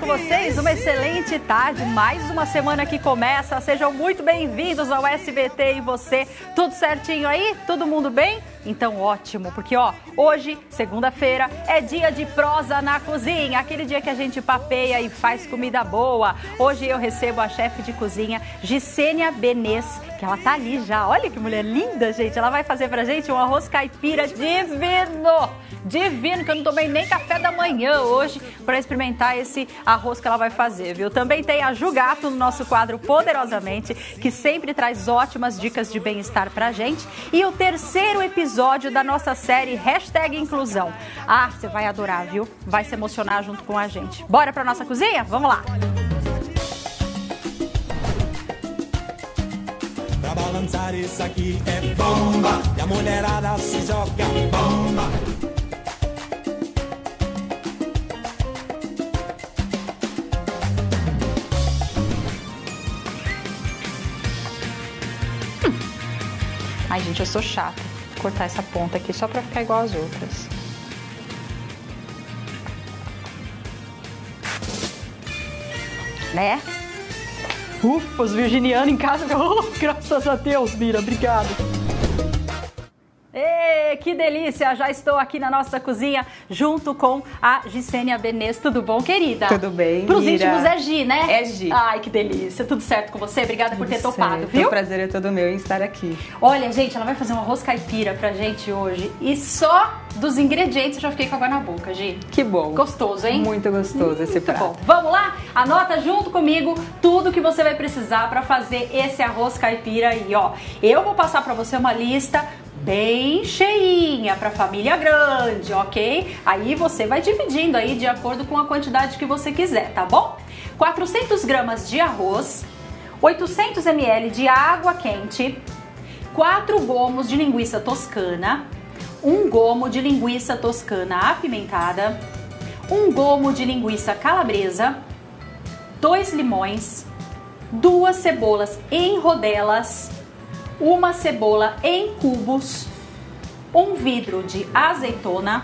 com vocês? Uma excelente tarde, mais uma semana que começa. Sejam muito bem-vindos ao SBT e você. Tudo certinho aí? Todo mundo bem? Então ótimo, porque hoje, segunda-feira, é dia de prosa na cozinha, aquele dia que a gente papeia e faz comida boa. Hoje eu recebo a chefe de cozinha, Gisênia Benês, que ela tá ali já. Olha que mulher linda, gente. Ela vai fazer pra gente um arroz caipira divino. Divino, que eu não tomei nem café da manhã hoje para experimentar esse arroz que ela vai fazer, viu? Também tem a Ju Gato no nosso quadro Poderosamente, que sempre traz ótimas dicas de bem-estar pra gente. E o terceiro episódio da nossa série #Inclusão. Ah, você vai adorar, viu? Vai se emocionar junto com a gente. Bora pra nossa cozinha? Vamos lá! Pra balançar isso aqui é bomba, e a mulherada se joga bomba. Ai, gente, eu sou chata. Vou cortar essa ponta aqui só pra ficar igual às outras. Né? Ufa, os virginianos em casa. Oh, graças a Deus, Mira, obrigado. Que delícia! Já estou aqui na nossa cozinha junto com a Gisênia Benês. Tudo bom, querida? Tudo bem, Pros Mira. íntimos é Gi, né? É Gi. Ai, que delícia. Tudo certo com você? Obrigada por ter topado, viu? O prazer é todo meu em estar aqui. Olha, gente, ela vai fazer um arroz caipira pra gente hoje. E só dos ingredientes eu já fiquei com água na boca, Gi. Que bom. Gostoso, hein? Muito gostoso esse prato. Bom. Vamos lá? Anota junto comigo tudo que você vai precisar pra fazer esse arroz caipira aí, ó. Eu vou passar pra você uma lista bem cheinha para família grande, ok? Aí você vai dividindo aí de acordo com a quantidade que você quiser, tá bom? 400 gramas de arroz, 800 ml de água quente, 4 gomos de linguiça toscana, 1 gomo de linguiça toscana apimentada, 1 gomo de linguiça calabresa, 2 limões, 2 cebolas em rodelas, 1 cebola em cubos, 1 vidro de azeitona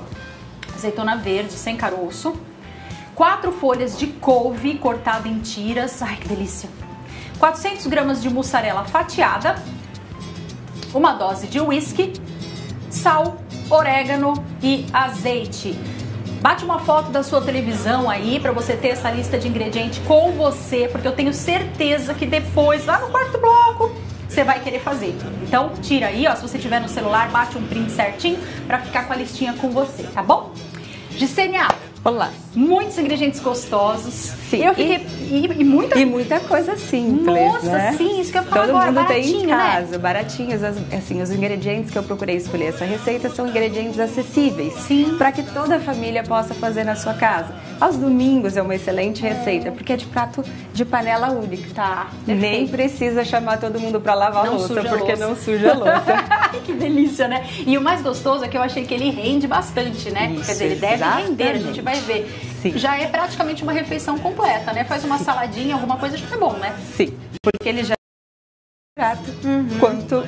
verde sem caroço, 4 folhas de couve cortada em tiras, ai que delícia, 400 gramas de mussarela fatiada, 1 dose de whisky, sal, orégano e azeite. Bate uma foto da sua televisão aí para você ter essa lista de ingredientes com você, porque eu tenho certeza que depois, lá no quarto bloco, você vai querer fazer. Então, tira aí, ó, se você tiver no celular, bate um print certinho pra ficar com a listinha com você, tá bom? Gisênia, olá. Muitos ingredientes gostosos. Sim. Eu fiquei... E muita coisa simples, nossa, né? sim, isso que eu ia falar Todo agora, mundo tem em casa, né? baratinhos. Assim, os ingredientes que eu procurei escolher essa receita são ingredientes acessíveis. Sim. Para que toda a família possa fazer na sua casa. Aos domingos é uma excelente receita, porque é de prato de panela única. Tá, nem precisa chamar todo mundo para lavar a louça, porque não suja a louça. Que delícia, né? E o mais gostoso é que eu achei que ele rende bastante, né? Isso, quer dizer, ele deve exatamente. render, a gente vai ver. Sim. Já é praticamente uma refeição completa, né? Faz uma saladinha, alguma coisa, já é bom, né? Sim, porque ele já é prato quanto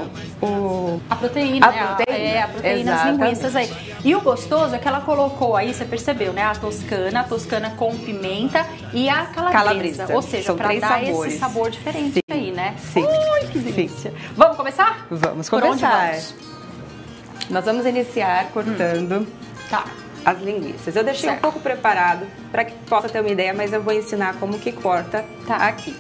a proteína, a né? proteína. A proteína, as Exatamente. linguiças aí. E o gostoso é que ela colocou aí, você percebeu, né? A toscana com pimenta e a calabresa. Ou seja, São pra 3 dar sabores. esse sabor diferente Sim. aí, né? Sim. Ui, que delícia. Vamos começar? Vamos Por onde começar. vamos? Nós vamos iniciar cortando Tá. as linguiças. Eu deixei Certo. um pouco preparado para que possa ter uma ideia, mas eu vou ensinar como que corta aqui.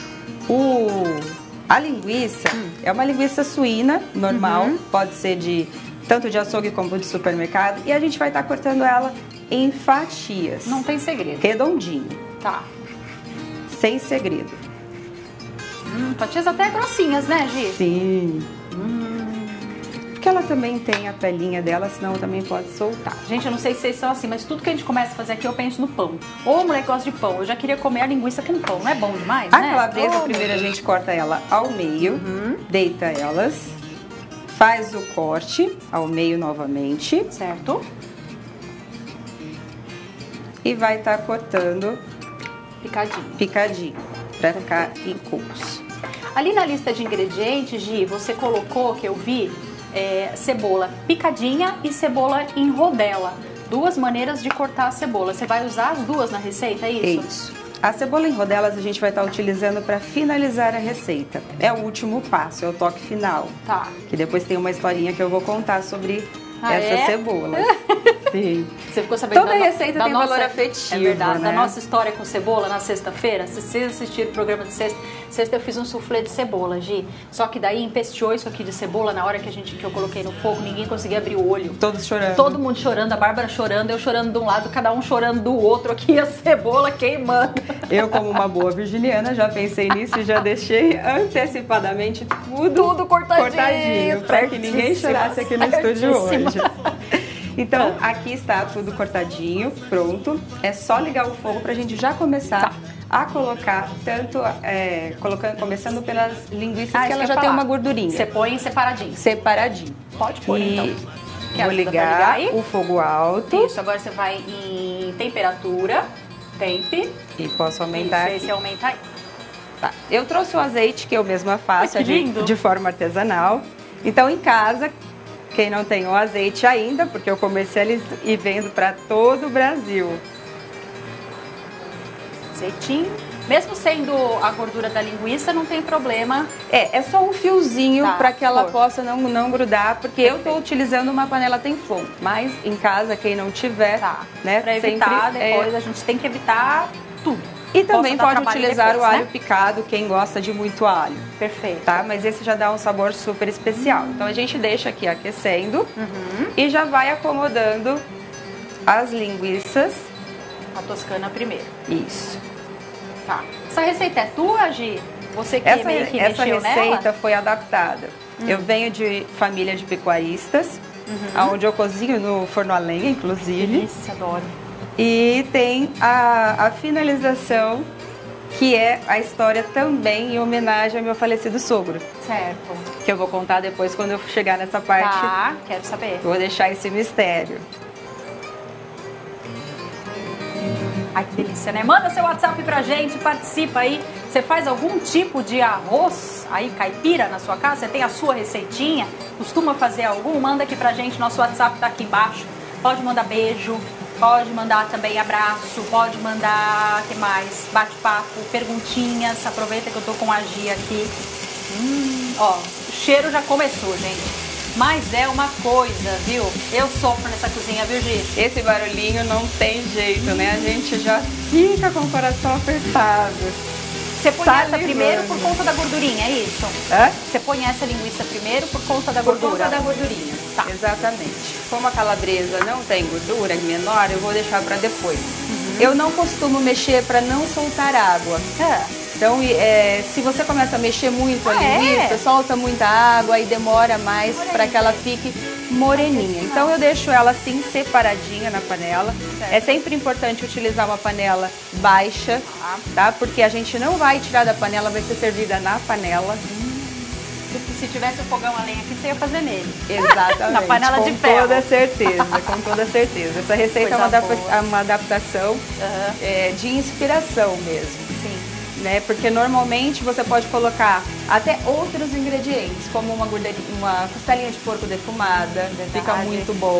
A linguiça é uma linguiça suína, normal, pode ser tanto de açougue como de supermercado, e a gente vai estar cortando ela em fatias. Não tem segredo. Redondinho, Tá. sem segredo. Fatias até grossinhas, né, Gi? Sim. Porque ela também tem a pelinha dela, senão também pode soltar. Gente, eu não sei se vocês são assim, mas tudo que a gente começa a fazer aqui eu penso no pão. Ô, mulher que gosta de pão, eu já queria comer a linguiça com pão, não é bom demais, A né? calabresa, Ô, primeiro a gente corta ela ao meio, deita elas, faz o corte ao meio novamente certo. e vai estar cortando Picadinho. pra ficar em cubos. Ali na lista de ingredientes, Gi, você colocou, que eu vi, cebola picadinha e cebola em rodela. Duas maneiras de cortar a cebola. Você vai usar as duas na receita, é isso? Isso. A cebola em rodelas a gente vai estar utilizando para finalizar a receita. É o último passo, é o toque final. Tá. Que depois tem uma historinha que eu vou contar sobre essa cebola. Sim. Você ficou sabendo Toda receita tem valor afetivo, é verdade, né? da nossa história com cebola na sexta-feira. Se vocês assistiram o programa de sexta eu fiz um soufflé de cebola, Gi. Só que daí empesteou isso aqui de cebola na hora que eu coloquei no fogo, ninguém conseguia abrir o olho. Todos chorando. Todo mundo chorando, a Bárbara chorando, eu chorando de um lado, cada um chorando do outro aqui, a cebola queimando. Eu, como uma boa virginiana, já pensei nisso e já deixei antecipadamente tudo cortadinho para que ninguém chorasse aqui no estúdio hoje. Então, aqui está tudo cortadinho, pronto. É só ligar o fogo pra gente já começar a colocar, começando pelas linguiças que ela já tem uma gordurinha. Você põe separadinho. Separadinho. Pode pôr, então. Vou ligar o fogo alto. Isso, agora você vai em temperatura, tempe. E posso aumentar Isso, aí você aumenta aí. Tá. Eu trouxe o azeite que eu mesma faço de forma artesanal. Então, em casa, quem não tem o azeite ainda, porque eu comercializo e vendo para todo o Brasil. Azeitinho. Mesmo sendo a gordura da linguiça, não tem problema. É só um fiozinho para que ela possa não grudar, porque eu estou utilizando uma panela Teflon. Mas em casa, quem não tiver, né? Para evitar depois, a gente tem que evitar tudo. E também pode utilizar depois, o alho picado, quem gosta de muito alho. Perfeito. Tá? Mas esse já dá um sabor super especial. Então a gente deixa aqui aquecendo e já vai acomodando as linguiças. A toscana primeiro. Isso. Tá. Essa receita é tua, Gi? Você que meio que essa mexeu receita nela? foi adaptada. Eu venho de família de pecuaristas, onde eu cozinho no forno a lenha, inclusive. Delícia, adoro. E tem a finalização, que é a história também em homenagem ao meu falecido sogro. Certo. Que eu vou contar depois quando eu chegar nessa parte. Tá, quero saber. Vou deixar esse mistério. Ai, que delícia, né? Manda seu WhatsApp pra gente, participa aí. Você faz algum tipo de arroz aí, caipira, na sua casa? Você tem a sua receitinha? Costuma fazer algum? Manda aqui pra gente, nosso WhatsApp tá aqui embaixo. Pode mandar beijo, pode mandar também abraço, pode mandar, que mais? Bate-papo, perguntinhas. Aproveita que eu tô com a Gia aqui. Ó, o cheiro já começou, gente. Mas é uma coisa, viu? Eu sofro nessa cozinha, viu, Gi? Esse barulhinho não tem jeito, né? A gente já fica com o coração apertado. Você põe essa primeiro por conta da gordurinha, é isso? Hã? Você põe essa linguiça primeiro por conta da gordura? Por conta da gordurinha, tá. Exatamente. Como a calabresa não tem gordura, é menor, eu vou deixar para depois. Eu não costumo mexer para não soltar água. Então, se você começa a mexer muito a linguiça, solta muita água e demora mais para que ela fique moreninha. Então, eu deixo ela assim, separadinha na panela. Certo. É sempre importante utilizar uma panela baixa, tá? Porque a gente não vai tirar da panela, vai ser servida na panela. Se tivesse o fogão a lenha aqui, você ia fazer nele. Exatamente. Na panela de ferro. Com toda certeza, com toda certeza. Essa receita é uma adaptação de inspiração mesmo. Sim. Né? Porque normalmente você pode colocar até outros ingredientes, como uma costelinha de porco defumada, fica muito bom.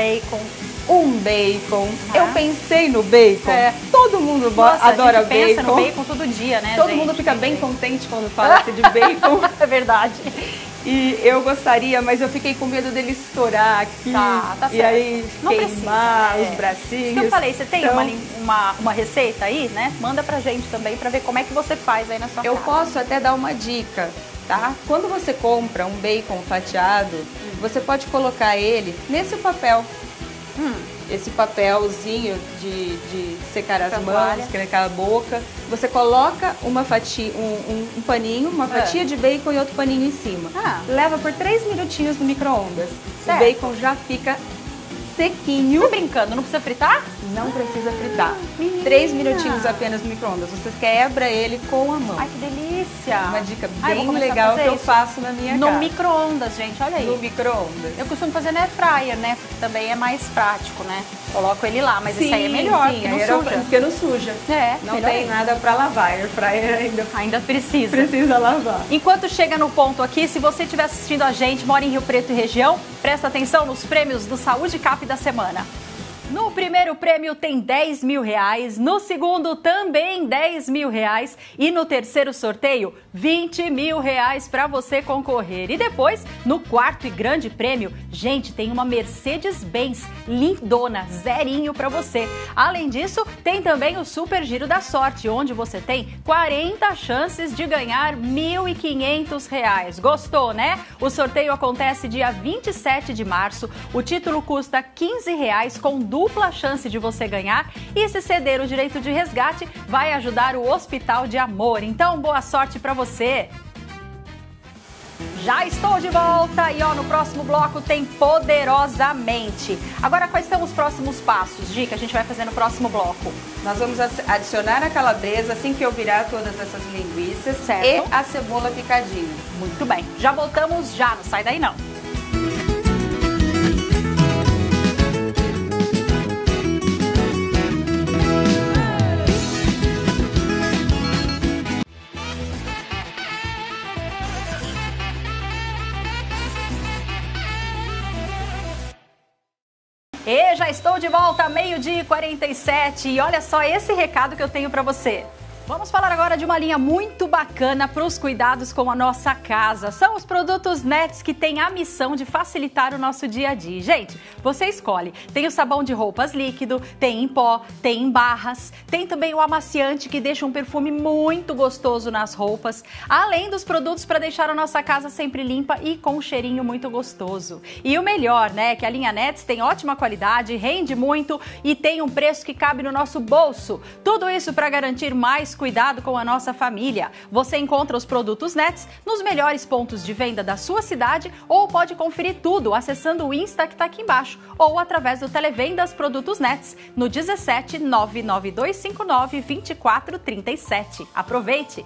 Um bacon. Eu pensei no bacon. Todo mundo adora a gente bacon. Pensa no bacon todo dia, né? Todo mundo fica bem contente quando fala-se de bacon. É verdade. E eu gostaria, mas eu fiquei com medo dele estourar aqui. Tá certo. E aí não queimar precisa, os bracinhos. Isso que eu falei, você tem uma receita aí, né? Manda pra gente também pra ver como é que você faz aí na sua casa. Eu posso até dar uma dica, tá? Quando você compra um bacon fatiado, você pode colocar ele nesse papel. Esse papelzinho de secar as mãos, secar a boca. Você coloca uma fatia, um paninho, uma fatia de bacon e outro paninho em cima. Leva por 3 minutinhos no micro-ondas. O bacon já fica sequinho. Tá brincando, não precisa fritar? Não precisa fritar. 3 minutinhos apenas no micro-ondas. Você quebra ele com a mão. Ai, que delícia! Uma dica bem legal que eu faço na minha casa. No micro-ondas, gente, olha aí. No micro-ondas. Eu costumo fazer na air fryer, né? Porque também é mais prático, né? Coloco ele lá, mas esse aí é melhor, porque não suja. Porque não suja. Não tem nada pra lavar. Air fryer ainda precisa. Precisa lavar. Enquanto chega no ponto aqui, se você estiver assistindo a gente, mora em Rio Preto e região, presta atenção nos prêmios do Saúde Cap da semana. No primeiro prêmio tem 10 mil reais, no segundo também 10 mil reais e no terceiro sorteio 20 mil reais para você concorrer. E depois, no quarto e grande prêmio, gente, tem uma Mercedes-Benz lindona, zerinho para você. Além disso, tem também o Super Giro da Sorte, onde você tem 40 chances de ganhar R$ 1.500. Gostou, né? O sorteio acontece dia 27 de março, o título custa R$ 15 com dupla chance de você ganhar e se ceder o direito de resgate vai ajudar o Hospital de Amor. Então, boa sorte para você! Já estou de volta e no próximo bloco tem Poderosamente. Agora, quais são os próximos passos, Gi, que a gente vai fazer no próximo bloco? Nós vamos adicionar a calabresa assim que eu virar todas essas linguiças, certo, e a cebola picadinha. Muito bem, já voltamos já, não sai daí não. E já estou de volta, 12h47, e olha só esse recado que eu tenho para você. Vamos falar agora de uma linha muito bacana para os cuidados com a nossa casa. São os produtos Nets que têm a missão de facilitar o nosso dia a dia. Gente, você escolhe. Tem o sabão de roupas líquido, tem em pó, tem em barras, tem também o amaciante que deixa um perfume muito gostoso nas roupas, além dos produtos para deixar a nossa casa sempre limpa e com um cheirinho muito gostoso. E o melhor, né, que a linha Nets tem ótima qualidade, rende muito e tem um preço que cabe no nosso bolso. Tudo isso para garantir mais cuidado com a nossa família. Você encontra os produtos Nets nos melhores pontos de venda da sua cidade ou pode conferir tudo acessando o Insta que está aqui embaixo ou através do Televendas Produtos Nets no 17 99259 2437. Aproveite!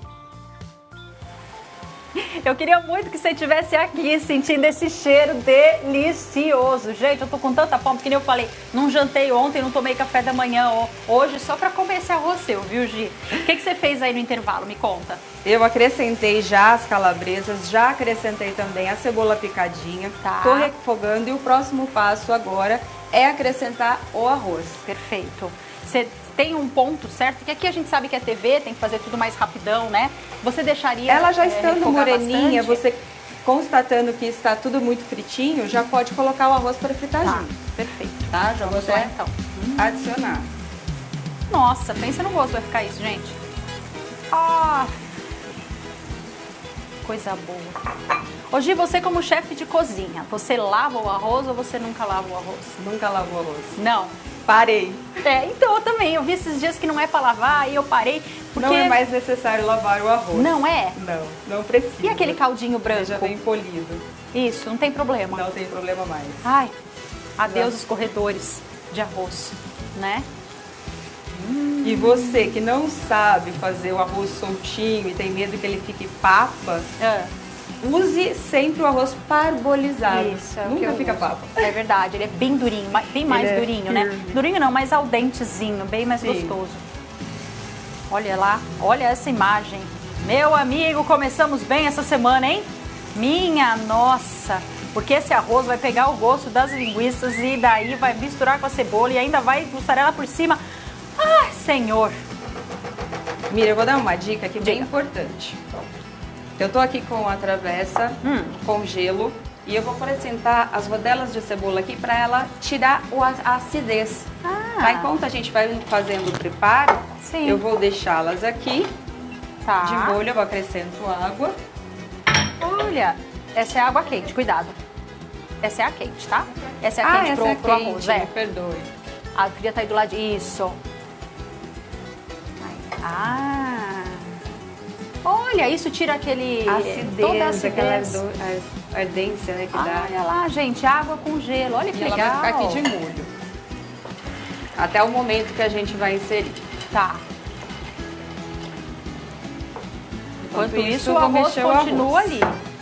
Eu queria muito que você estivesse aqui sentindo esse cheiro delicioso. Gente, eu tô com tanta fome, porque nem eu falei, não jantei ontem, não tomei café da manhã hoje, só pra comer esse arroz seu, viu, Gi? O que você fez aí no intervalo? Me conta. Eu acrescentei já as calabresas, já acrescentei também a cebola picadinha. Tá. Tô refogando e o próximo passo agora é acrescentar o arroz. Perfeito. Você tem um ponto certo, que aqui a gente sabe que é TV, tem que fazer tudo mais rapidão, né? Você deixaria ela já estando moreninha, bastante? você constatando que está tudo muito fritinho, já pode colocar o arroz para fritar junto. Perfeito. Tá? Já vou lá, então. adicionar. Nossa, pensa no gosto vai ficar isso, gente. Ah, coisa boa. Hoje você como chefe de cozinha, você lava o arroz ou você nunca lava o arroz? Nunca lavo o arroz. Não. Parei. Então eu também. Eu vi esses dias que não é pra lavar e eu parei. Porque... Não é mais necessário lavar o arroz. Não é? Não precisa. E aquele caldinho branco? Já vem polido. Isso, não tem problema. Não tem problema mais. Ai, adeus os corredores de arroz, né? E você que não sabe fazer o arroz soltinho e tem medo que ele fique papa, use sempre o arroz parbolizado. Isso, nunca fica papa. É verdade, ele é bem durinho, bem mais durinho, né? Durinho não, mais al dentezinho, bem mais gostoso. Olha lá, olha essa imagem. Meu amigo, começamos bem essa semana, hein? Minha nossa! Porque esse arroz vai pegar o gosto das linguiças e daí vai misturar com a cebola e ainda vai mussarela por cima. Ai, Senhor! Mira, eu vou dar uma dica aqui bem importante. Eu tô aqui com a travessa com gelo e eu vou acrescentar as rodelas de cebola aqui para ela tirar a acidez. Tá? Enquanto a gente vai fazendo o preparo, eu vou deixá-las aqui de molho, eu vou acrescento água. Olha, essa é água quente, cuidado. Essa é a quente, tá? Essa é a quente pro arroz. Me perdoe. A fria tá aí do lado. Isso. Olha, isso tira aquele... toda a acidez. Aquela ardência, né, que dá. Olha lá, gente, água com gelo. Olha que legal. Ela vai ficar aqui de molho. Até o momento que a gente vai inserir. Tá. Enquanto isso, o arroz continua ali.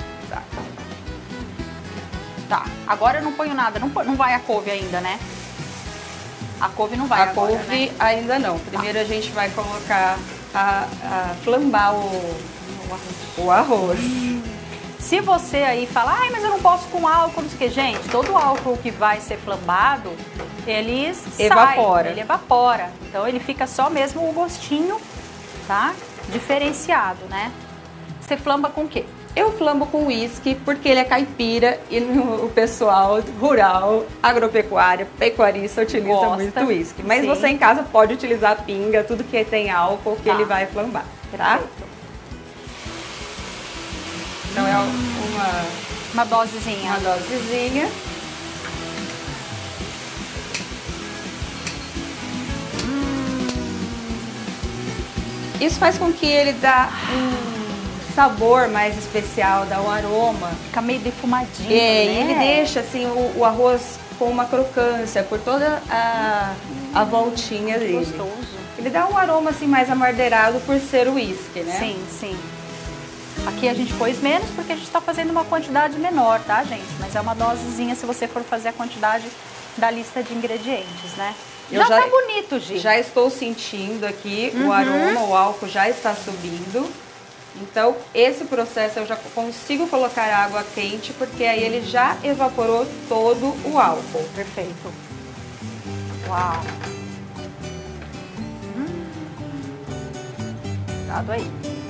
Tá. Agora eu não ponho nada. Não vai a couve ainda, né? A couve não vai agora, né? A couve ainda não. Primeiro a gente vai colocar flambar o arroz. Se você aí fala, ai, mas eu não posso com álcool, não sei o que, gente, todo álcool que vai ser flambado, ele evapora. Ele evapora. Então ele fica só mesmo o gostinho, tá? Diferenciado, né? Você flamba com o quê? Eu flambo com uísque porque ele é caipira e o pessoal rural, agropecuária, pecuarista utiliza muito uísque. Mas sim. Você em casa pode utilizar pinga, tudo que tem álcool que ele vai flambar, tá? Perfeito. Então é uma dosezinha. Uma dosezinha. Isso faz com que ele dá um sabor mais especial, dá um aroma. Fica meio defumadinho, né? E ele deixa assim o arroz com uma crocância por toda a voltinha dele. Gostoso. Ele dá um aroma assim mais amardeirado por ser uísque, né? Sim, sim. Aqui a gente pôs menos porque a gente está fazendo uma quantidade menor, tá, gente? Mas é uma dosezinha se você for fazer a quantidade da lista de ingredientes, né? Já tá bonito, Gi. Já estou sentindo aqui o aroma, o álcool já está subindo. Então, esse processo eu já consigo colocar água quente, porque aí ele já evaporou todo o álcool. Perfeito. Uau. Cuidado aí.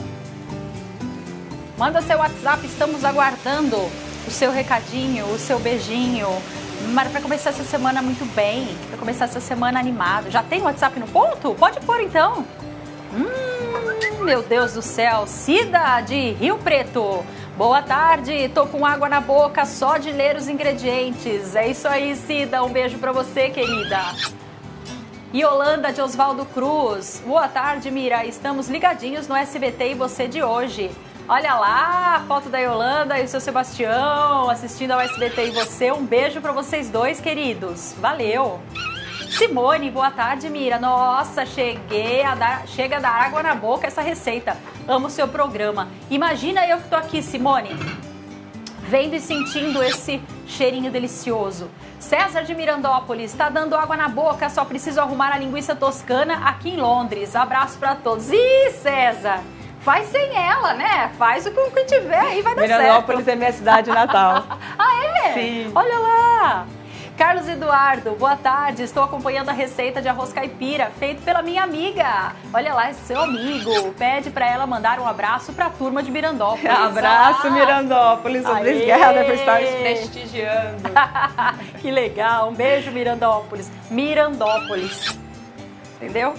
Manda seu WhatsApp, estamos aguardando o seu recadinho, o seu beijinho. Mas para começar essa semana muito bem, para começar essa semana animado. Já tem WhatsApp no ponto? Pode pôr então. Meu Deus do céu, Cida de Rio Preto. Boa tarde, tô com água na boca só de ler os ingredientes. É isso aí, Cida, um beijo para você, querida. Yolanda de Oswaldo Cruz. Boa tarde, Mira, estamos ligadinhos no SBT e você de hoje. Olha lá, a foto da Yolanda e o seu Sebastião assistindo ao SBT e você. Um beijo para vocês dois, queridos. Valeu. Simone, boa tarde, Mira. Nossa, chega a dar água na boca essa receita. Amo o seu programa. Imagina eu que tô aqui, Simone, vendo e sentindo esse cheirinho delicioso. César de Mirandópolis, tá dando água na boca, só preciso arrumar a linguiça toscana aqui em Londres. Abraço para todos. Ih, César, faz sem ela, né? Faz o que tiver aí, vai dar certo. Mirandópolis é minha cidade natal. Ah, é? Sim. Olha lá. Carlos Eduardo, boa tarde. Estou acompanhando a receita de arroz caipira feito pela minha amiga. Olha lá, esse seu amigo. Pede para ela mandar um abraço para a turma de Mirandópolis. Abraço, Mirandópolis. Obrigada por estar nos prestigiando. Que legal. Um beijo, Mirandópolis. Mirandópolis. Entendeu?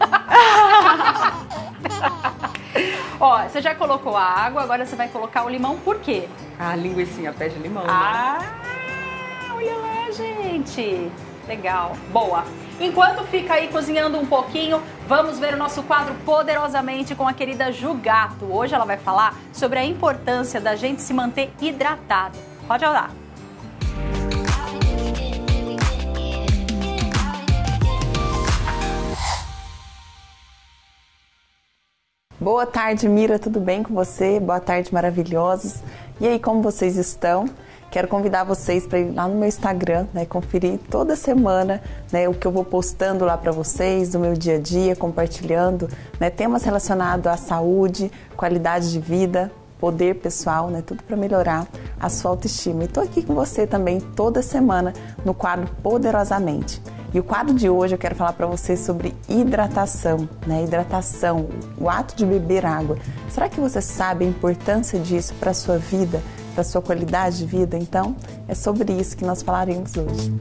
Ó, você já colocou a água, agora você vai colocar o limão. Por quê? A linguicinha pé de limão, né? Olha lá, gente. Legal. Boa. Enquanto fica aí cozinhando um pouquinho, vamos ver o nosso quadro Poderosamente com a querida Ju Gato. Hoje ela vai falar sobre a importância da gente se manter hidratado. Pode olhar. Boa tarde, Mira, tudo bem com você? Boa tarde, maravilhosos. E aí, como vocês estão? Quero convidar vocês para ir lá no meu Instagram, né, conferir toda semana, né, o que eu vou postando lá para vocês, do meu dia a dia, compartilhando, né, temas relacionados à saúde, qualidade de vida, poder pessoal, né, tudo para melhorar a sua autoestima. E estou aqui com você também toda semana no quadro Poderosamente. E o quadro de hoje eu quero falar para você sobre hidratação, né? Hidratação, o ato de beber água. Será que você sabe a importância disso para a sua vida, para a sua qualidade de vida? Então, é sobre isso que nós falaremos hoje.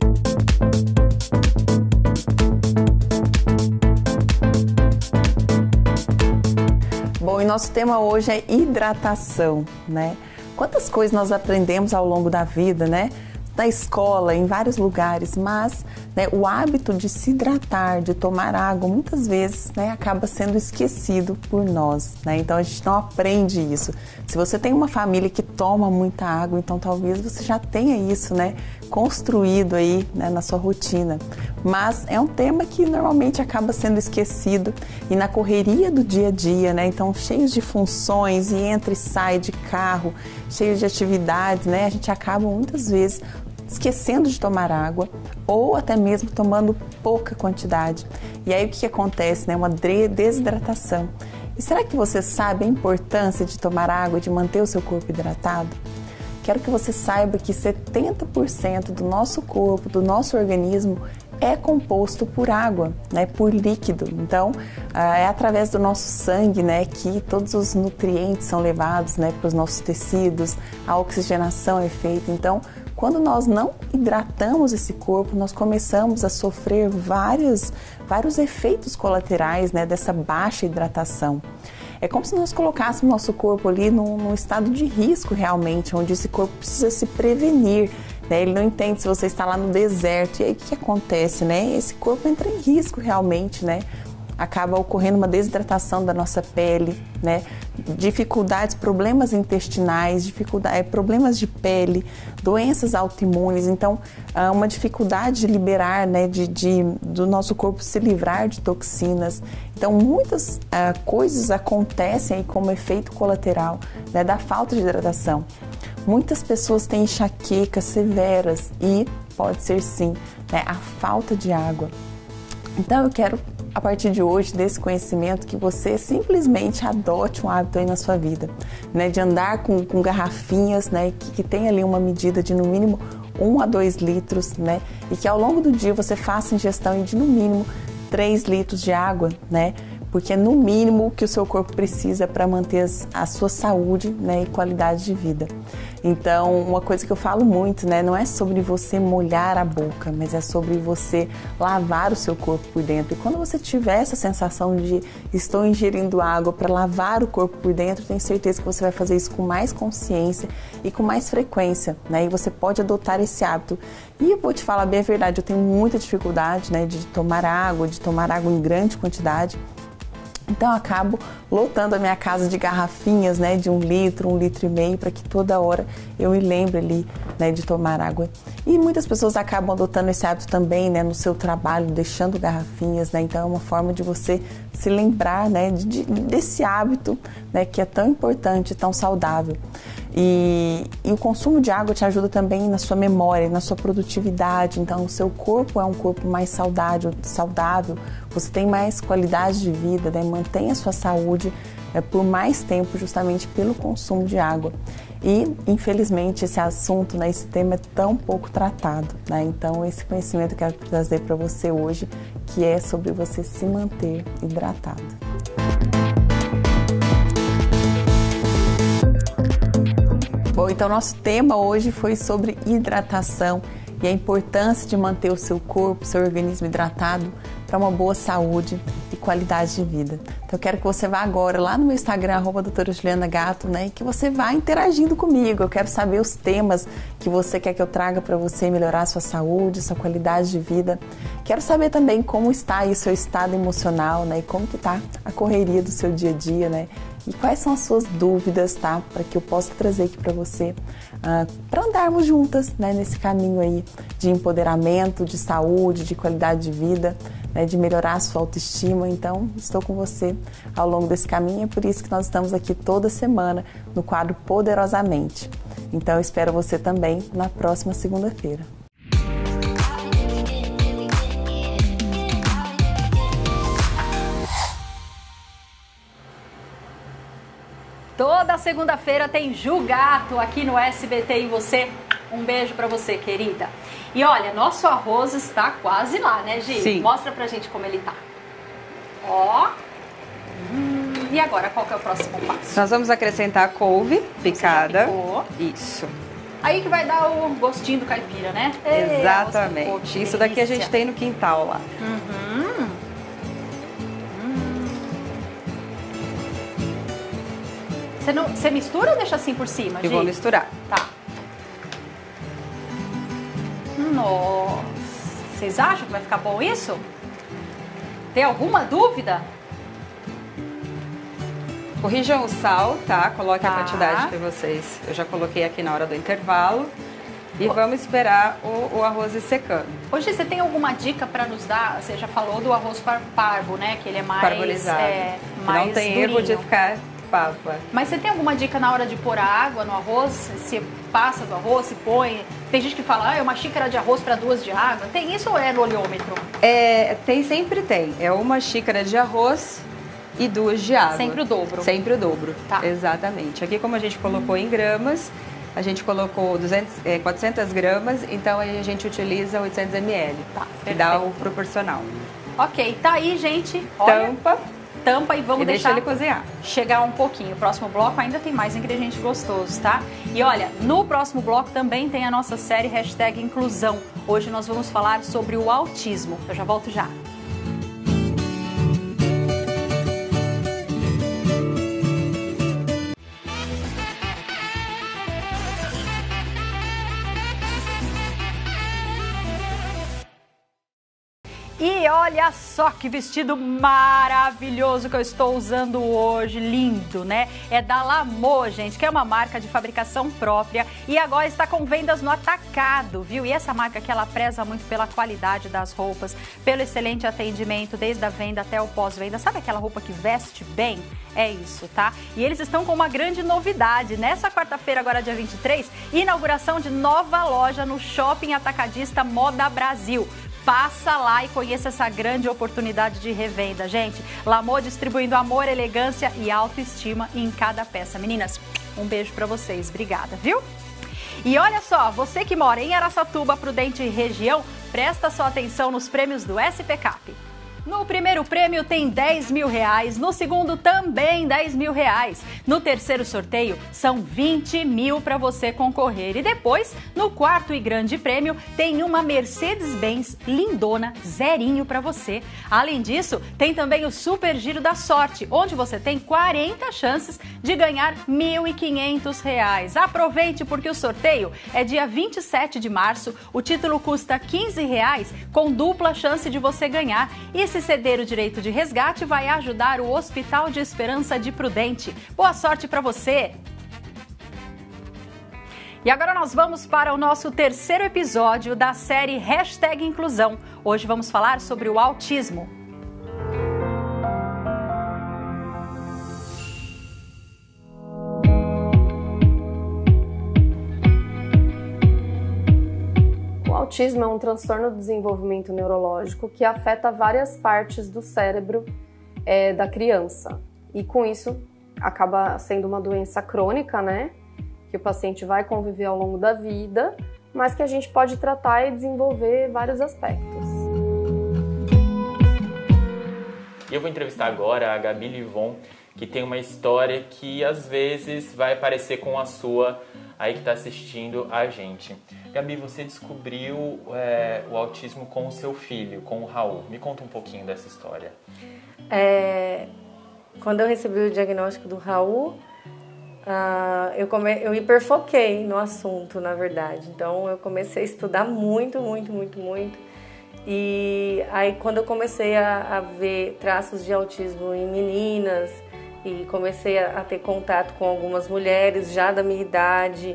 Bom, e nosso tema hoje é hidratação, né? Quantas coisas nós aprendemos ao longo da vida, né? Na escola, em vários lugares, mas né, o hábito de se hidratar, de tomar água, muitas vezes né, acaba sendo esquecido por nós, né? Então a gente não aprende isso. Se você tem uma família que toma muita água, então talvez você já tenha isso, né, construído aí né, na sua rotina. Mas é um tema que normalmente acaba sendo esquecido e na correria do dia a dia, né? Então cheios de funções e entra e sai de carro, cheios de atividades, né? A gente acaba muitas vezes esquecendo de tomar água ou até mesmo tomando pouca quantidade. E aí o que acontece, né? Uma desidratação. E será que você sabe a importância de tomar água e de manter o seu corpo hidratado? Quero que você saiba que 70% do nosso corpo, do nosso organismo, é composto por água, né, por líquido. Então, é através do nosso sangue, né, que todos os nutrientes são levados, né, para os nossos tecidos, a oxigenação é feita. Então, quando nós não hidratamos esse corpo, nós começamos a sofrer vários efeitos colaterais, né, dessa baixa hidratação. É como se nós colocássemos nosso corpo ali num estado de risco realmente, onde esse corpo precisa se prevenir. Ele não entende se você está lá no deserto. E aí o que acontece, né? Esse corpo entra em risco realmente, né? Acaba ocorrendo uma desidratação da nossa pele, né? Dificuldades, problemas intestinais, problemas de pele, doenças autoimunes. Então, uma dificuldade de liberar, né? Do nosso corpo se livrar de toxinas. Então, muitas coisas acontecem aí como efeito colateral, né, da falta de hidratação. Muitas pessoas têm enxaquecas severas e pode ser sim, né, a falta de água. Então eu quero, a partir de hoje, desse conhecimento, que você simplesmente adote um hábito aí na sua vida, né, de andar com garrafinhas, né, que tem ali uma medida de no mínimo 1 a 2 litros, né, e que ao longo do dia você faça ingestão de no mínimo 3 litros de água, né, porque é no mínimo o que o seu corpo precisa para manter a sua saúde, né, e qualidade de vida. Então, uma coisa que eu falo muito, né, não é sobre você molhar a boca, mas é sobre você lavar o seu corpo por dentro. E quando você tiver essa sensação de estou ingerindo água para lavar o corpo por dentro, tenho certeza que você vai fazer isso com mais consciência e com mais frequência, né? E você pode adotar esse hábito. E eu vou te falar bem a verdade, eu tenho muita dificuldade, né, de tomar água em grande quantidade. Então eu acabo lotando a minha casa de garrafinhas, né, de 1 litro, 1,5 litros, para que toda hora eu me lembre ali, né, de tomar água. E muitas pessoas acabam adotando esse hábito também, né, no seu trabalho, deixando garrafinhas, né, então é uma forma de você se lembrar, né, desse hábito, né, que é tão importante, tão saudável. E o consumo de água te ajuda também na sua memória, na sua produtividade. Então, o seu corpo é um corpo mais saudável, você tem mais qualidade de vida, né? Mantém a sua saúde por mais tempo justamente pelo consumo de água. E, infelizmente, esse assunto, né, esse tema é tão pouco tratado, né? Então, esse conhecimento eu quero trazer para você hoje, que é sobre você se manter hidratado. Bom, então nosso tema hoje foi sobre hidratação e a importância de manter o seu corpo, o seu organismo hidratado para uma boa saúde e qualidade de vida. Então eu quero que você vá agora lá no meu Instagram, @doutora_Juliana_Gatto, né, e que você vá interagindo comigo. Eu quero saber os temas que você quer que eu traga para você melhorar a sua saúde, sua qualidade de vida. Quero saber também como está aí o seu estado emocional, né, e como que está a correria do seu dia a dia, né, e quais são as suas dúvidas, tá? Para que eu possa trazer aqui para você, para andarmos juntas, né, nesse caminho aí de empoderamento, de saúde, de qualidade de vida, né, de melhorar a sua autoestima. Então, estou com você ao longo desse caminho, é por isso que nós estamos aqui toda semana no quadro Poderosamente. Então, eu espero você também na próxima segunda-feira. Toda segunda-feira tem Ju Gatto aqui no SBT e você. Um beijo pra você, querida. E olha, nosso arroz está quase lá, né, Gi? Sim. Mostra pra gente como ele tá. Ó. E agora, qual que é o próximo passo? Nós vamos acrescentar a couve picada. Isso. Aí que vai dar o gostinho do caipira, né? Exatamente. Isso daqui a gente tem no quintal lá. Você mistura ou deixa assim por cima, Gi? Eu vou misturar. Tá. Nossa. Vocês acham que vai ficar bom isso? Tem alguma dúvida? Corrijam o sal, tá? Coloque a quantidade que vocês... Eu já coloquei aqui na hora do intervalo. E vamos esperar o arroz ir secando. Hoje você tem alguma dica para nos dar? Você já falou do arroz parvo, né? Que ele é mais... Parbolizado. Mais não tem durinho. erro de ficar papa. Mas você tem alguma dica na hora de pôr a água no arroz? Se passa do arroz, se põe... Tem gente que fala, é uma xícara de arroz para 2 de água. Tem isso ou é no olhômetro? Sempre tem. É 1 xícara de arroz e 2 de água. Sempre o dobro. Sempre o dobro, Tá. Exatamente. Aqui como a gente colocou em gramas, a gente colocou 400 gramas, então aí a gente utiliza 800 ml, Tá, que dá perfeito. o proporcional. Ok, tá aí, gente. Olha, tampa e vamos e deixa deixar ele cozinhar. chegar um pouquinho. O próximo bloco ainda tem mais ingredientes gostosos, tá? E olha, no próximo bloco também tem a nossa série #Inclusão. Hoje nós vamos falar sobre o autismo. Eu já volto já. E olha só que vestido maravilhoso que eu estou usando hoje, lindo, né? É da Lamour, gente, que é uma marca de fabricação própria e agora está com vendas no atacado, viu? E essa marca que ela preza muito pela qualidade das roupas, pelo excelente atendimento, desde a venda até o pós-venda. Sabe aquela roupa que veste bem? É isso, tá? E eles estão com uma grande novidade. Nessa quarta-feira, agora dia 23, inauguração de nova loja no Shopping Atacadista Moda Brasil. Passa lá e conheça essa grande oportunidade de revenda, gente. Lamour distribuindo amor, elegância e autoestima em cada peça. Meninas, um beijo pra vocês. Obrigada, viu? E olha só, você que mora em Araçatuba, Prudente e região, presta sua atenção nos prêmios do SPCap. No primeiro prêmio tem R$10.000, no segundo também R$10.000. No terceiro sorteio são 20 mil para você concorrer. E depois, no quarto e grande prêmio, tem uma Mercedes-Benz lindona, zerinho para você. Além disso, tem também o Super Giro da Sorte, onde você tem 40 chances de ganhar R$1.500. Aproveite porque o sorteio é dia 27 de março, o título custa R$15, com dupla chance de você ganhar. E se ceder o direito de resgate, vai ajudar o Hospital de Esperança de Prudente. Boa sorte para você! E agora nós vamos para o nosso terceiro episódio da série #Inclusão. Hoje vamos falar sobre o autismo. O autismo é um transtorno do desenvolvimento neurológico que afeta várias partes do cérebro da criança. E com isso acaba sendo uma doença crônica, né? Que o paciente vai conviver ao longo da vida, mas que a gente pode tratar e desenvolver vários aspectos. Eu vou entrevistar agora a Gabi Livon, que tem uma história que às vezes vai parecer com a sua aí que está assistindo a gente. Gabi, você descobriu o autismo com o seu filho, com o Raul. Me conta um pouquinho dessa história. Quando eu recebi o diagnóstico do Raul, eu hiperfoquei no assunto, na verdade. Então, eu comecei a estudar muito. E aí, quando eu comecei a ver traços de autismo em meninas e comecei a ter contato com algumas mulheres já da minha idade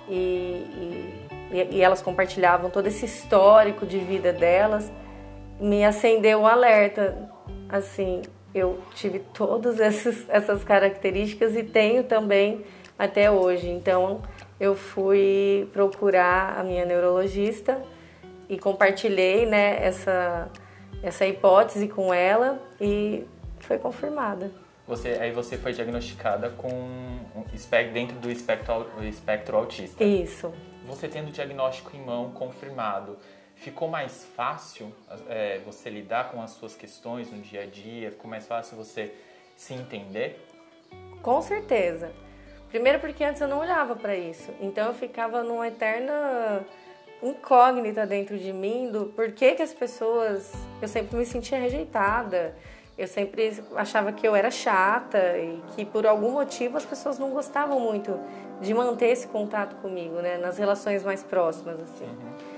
e elas compartilhavam todo esse histórico de vida delas, me acendeu um alerta. Assim, eu tive todas essas características e tenho também até hoje. Então, eu fui procurar a minha neurologista e compartilhei, né, essa hipótese com ela e foi confirmada. Aí você foi diagnosticada com dentro do espectro autista. Isso. Você tendo o diagnóstico em mão, confirmado, ficou mais fácil você lidar com as suas questões no dia a dia? Ficou mais fácil você se entender? Com certeza. Primeiro porque antes eu não olhava para isso. Então eu ficava numa eterna incógnita dentro de mim do porquê que as pessoas... Eu sempre me sentia rejeitada. Eu sempre achava que eu era chata e que por algum motivo as pessoas não gostavam muito de manter esse contato comigo, né? Nas relações mais próximas, assim.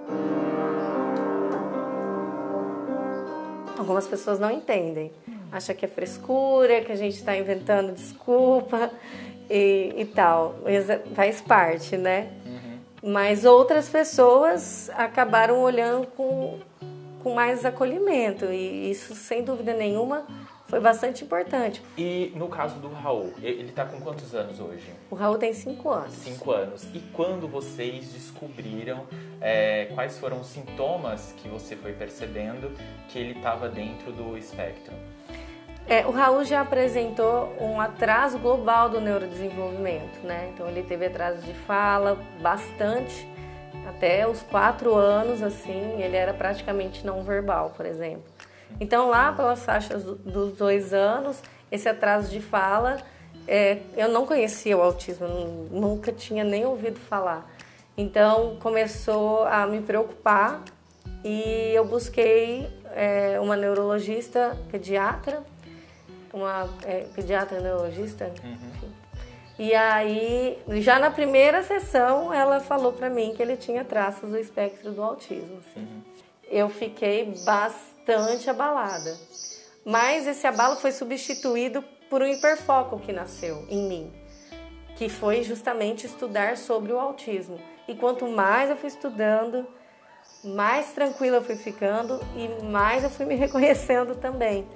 Algumas pessoas não entendem. Acham que é frescura, que a gente está inventando desculpa e tal. Faz parte, né? Mas outras pessoas acabaram olhando com mais acolhimento e isso, sem dúvida nenhuma, foi bastante importante. E no caso do Raul, ele está com quantos anos hoje? O Raul tem 5 anos. 5 anos. E quando vocês descobriram quais foram os sintomas que você foi percebendo que ele estava dentro do espectro? O Raul já apresentou um atraso global do neurodesenvolvimento, né? Então ele teve atraso de fala bastante, até os 4 anos, assim, ele era praticamente não verbal, por exemplo. Então lá pelas faixas dos 2 anos, esse atraso de fala, eu não conhecia o autismo, nunca tinha nem ouvido falar. Então começou a me preocupar e eu busquei uma neurologista pediatra, pediatra neurologista, enfim. E aí, já na primeira sessão, ela falou pra mim que ele tinha traços do espectro do autismo. Assim. Eu fiquei bastante abalada, mas esse abalo foi substituído por um hiperfoco que nasceu em mim, que foi justamente estudar sobre o autismo. E quanto mais eu fui estudando, mais tranquila eu fui ficando e mais eu fui me reconhecendo também.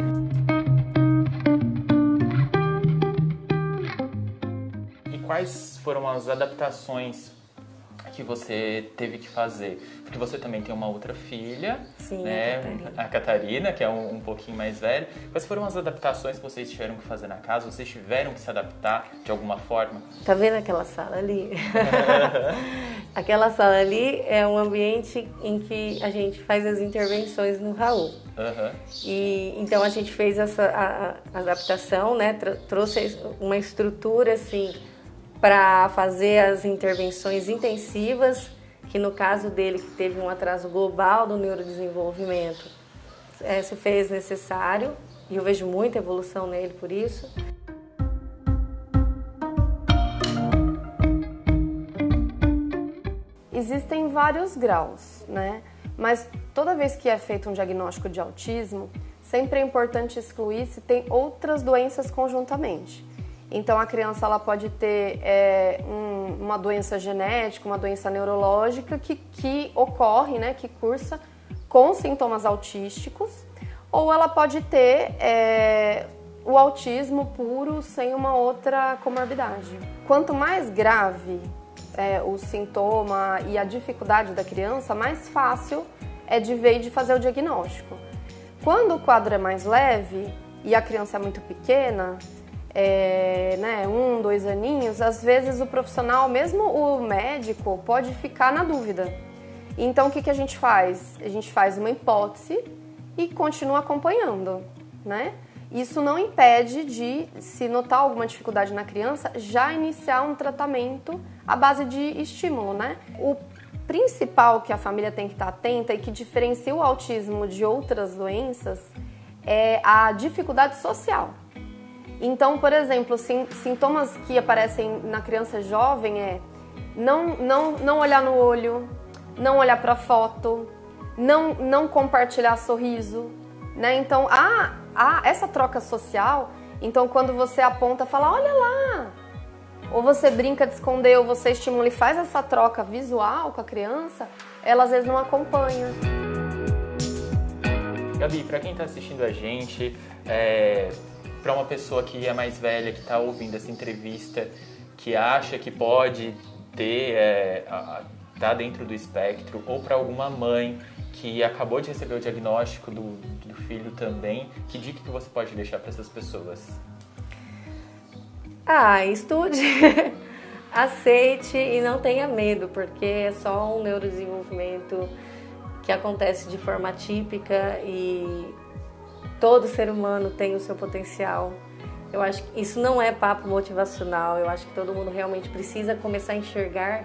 Quais foram as adaptações que você teve que fazer? Porque você também tem uma outra filha, sim, né? A Catarina, que é um pouquinho mais velha. Quais foram as adaptações que vocês tiveram que fazer na casa? Vocês tiveram que se adaptar de alguma forma? Tá vendo aquela sala ali? Aquela sala ali é um ambiente em que a gente faz as intervenções no Raul. E então a gente fez essa adaptação, né? Trouxe uma estrutura assim para fazer as intervenções intensivas, que no caso dele, que teve um atraso global do neurodesenvolvimento, se fez necessário, e eu vejo muita evolução nele por isso. Existem vários graus, né? Mas toda vez que é feito um diagnóstico de autismo, sempre é importante excluir se tem outras doenças conjuntamente. Então, a criança ela pode ter uma doença genética, uma doença neurológica que ocorre, né, que cursa com sintomas autísticos, ou ela pode ter o autismo puro sem uma outra comorbidade. Quanto mais grave o sintoma e a dificuldade da criança, mais fácil é de ver e de fazer o diagnóstico. Quando o quadro é mais leve e a criança é muito pequena, 1, 2 aninhos, às vezes o profissional, mesmo o médico, pode ficar na dúvida. Então, o que a gente faz? A gente faz uma hipótese e continua acompanhando, né? Isso não impede de, se notar alguma dificuldade na criança, já iniciar um tratamento à base de estímulo, né? O principal que a família tem que estar atenta e que diferencia o autismo de outras doenças é a dificuldade social. Então, por exemplo, sintomas que aparecem na criança jovem não olhar no olho, não olhar para a foto, não compartilhar sorriso, né? Então, essa troca social, então quando você aponta, fala, olha lá, ou você brinca de esconder, ou você estimula e faz essa troca visual com a criança, ela às vezes não acompanha. Gabi, para quem está assistindo a gente, para uma pessoa que é mais velha, que está ouvindo essa entrevista, que acha que pode ter, tá dentro do espectro, ou para alguma mãe que acabou de receber o diagnóstico do filho também, que dica que você pode deixar para essas pessoas? Estude, aceite e não tenha medo, porque é só um neurodesenvolvimento que acontece de forma atípica e todo ser humano tem o seu potencial. Eu acho que isso não é papo motivacional, eu acho que todo mundo realmente precisa começar a enxergar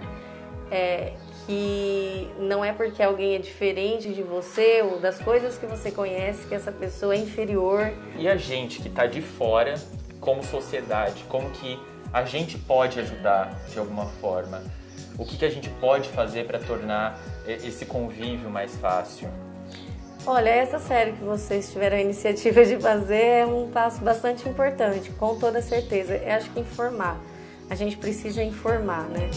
que não é porque alguém é diferente de você ou das coisas que você conhece que essa pessoa é inferior. E a gente que está de fora, como sociedade, como que a gente pode ajudar de alguma forma? O que a gente pode fazer para tornar esse convívio mais fácil? Olha, essa série que vocês tiveram a iniciativa de fazer é um passo bastante importante, com toda certeza. Eu acho que informar. A gente precisa informar, né?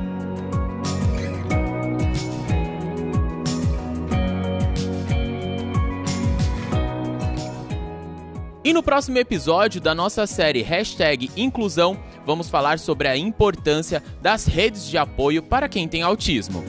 E no próximo episódio da nossa série #Inclusão, vamos falar sobre a importância das redes de apoio para quem tem autismo.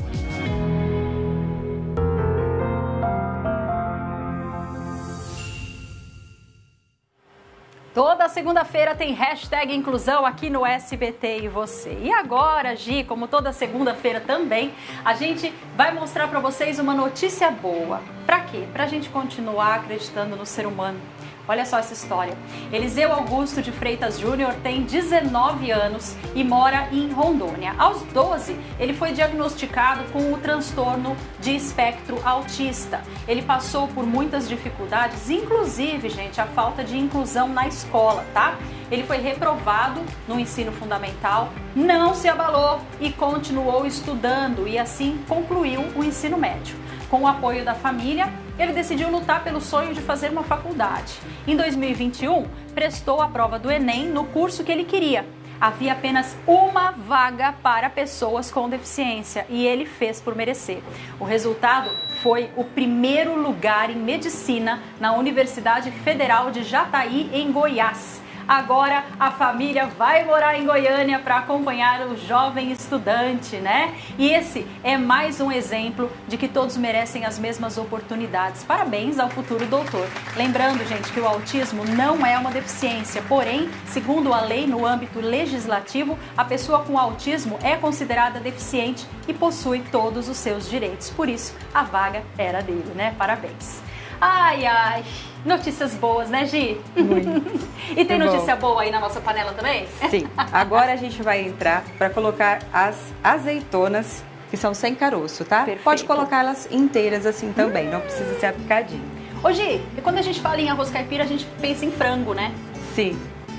Toda segunda-feira tem hashtag inclusão aqui no SBT e você. E agora, Gi, como toda segunda-feira também, a gente vai mostrar para vocês uma notícia boa. Pra quê? Pra gente continuar acreditando no ser humano. Olha só essa história. Eliseu Augusto de Freitas Júnior tem 19 anos e mora em Rondônia. Aos 12, ele foi diagnosticado com o transtorno de espectro autista. Ele passou por muitas dificuldades, inclusive, gente, a falta de inclusão na escola, tá? Ele foi reprovado no ensino fundamental, não se abalou e continuou estudando e assim concluiu o ensino médio. Com o apoio da família, ele decidiu lutar pelo sonho de fazer uma faculdade. Em 2021, prestou a prova do Enem no curso que ele queria. Havia apenas uma vaga para pessoas com deficiência e ele fez por merecer. O resultado foi o primeiro lugar em medicina na Universidade Federal de Jataí, em Goiás. Agora a família vai morar em Goiânia para acompanhar o jovem estudante, né? E esse é mais um exemplo de que todos merecem as mesmas oportunidades. Parabéns ao futuro doutor. Lembrando, gente, que o autismo não é uma deficiência, porém, segundo a lei no âmbito legislativo, a pessoa com autismo é considerada deficiente e possui todos os seus direitos. Por isso, a vaga era dele, né? Parabéns. Ai, ai, notícias boas, né, Gi? Muito. E tem notícia boa aí na nossa panela também? Sim, agora a gente vai entrar para colocar as azeitonas, que são sem caroço, tá? Perfeito. Pode colocá-las inteiras assim também, não precisa ser picadinho. Ô, Gi, e quando a gente fala em arroz caipira, a gente pensa em frango, né? Sim,